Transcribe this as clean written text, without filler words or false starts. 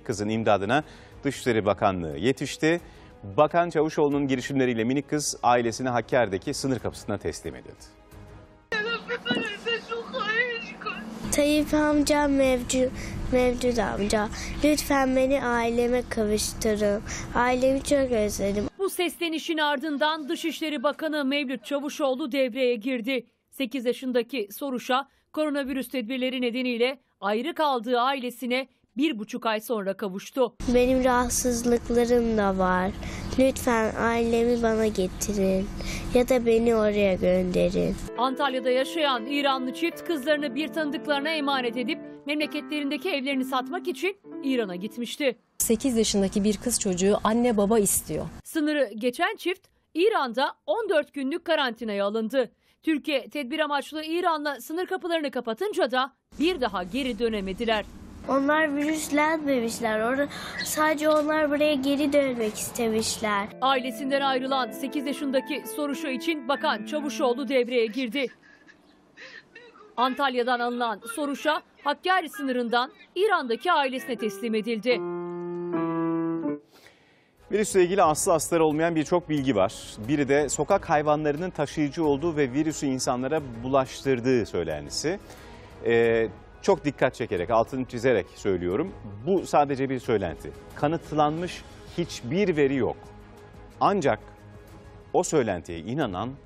kızın imdadına Dışişleri Bakanlığı yetişti. Bakan Çavuşoğlu'nun girişimleriyle minik kız ailesini Hakkari'deki sınır kapısına teslim edildi. Tayyip amca, Mevcut amca, lütfen beni aileme kavuşturun. Ailemi çok özledim. Bu seslenişin ardından Dışişleri Bakanı Mevlüt Çavuşoğlu devreye girdi. 8 yaşındaki Soruş'a koronavirüs tedbirleri nedeniyle ayrı kaldığı ailesine 1,5 ay sonra kavuştu. Benim rahatsızlıklarım da var. Lütfen ailemi bana getirin ya da beni oraya gönderin. Antalya'da yaşayan İranlı çift kızlarını bir tanıdıklarına emanet edip memleketlerindeki evlerini satmak için İran'a gitmişti. 8 yaşındaki bir kız çocuğu anne baba istiyor. Sınırı geçen çift İran'da 14 günlük karantinaya alındı. Türkiye tedbir amaçlı İran'la sınır kapılarını kapatınca da bir daha geri dönemediler. Onlar virüslenmemişler. Sadece onlar buraya geri dönmek istemişler. Ailesinden ayrılan 8 yaşındaki Soruşu için Bakan Çavuşoğlu devreye girdi. Antalya'dan alınan Soruş'a Hakkari sınırından İran'daki ailesine teslim edildi. Virüsle ilgili aslı astarı olmayan birçok bilgi var. Biri de sokak hayvanlarının taşıyıcı olduğu ve virüsü insanlara bulaştırdığı söylentisi. Çok dikkat çekerek, altını çizerek söylüyorum. Bu sadece bir söylenti. Kanıtlanmış hiçbir veri yok. Ancak o söylentiye inanan